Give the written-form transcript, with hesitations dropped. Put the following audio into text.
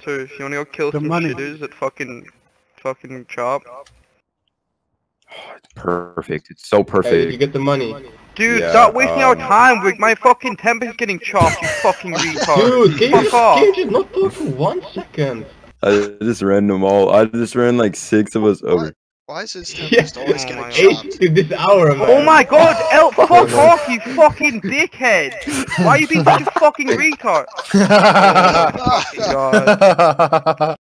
monsters. You wanna go kill some shitters at fucking chop? Oh, it's perfect. It's so perfect. Hey, you get the money. Dude, stop wasting our time. My fucking temper's getting chopped. You fucking retard. Dude, Fuck off. Game just not talk for 1 second. I just ran them all. I just ran like 6 of us over. Why is his tempest always getting my chopped? 8 to this hour, man. Oh my god, Elf, fuck off, you fucking dickhead! Why are you being such a fucking retard? Oh my fucking god.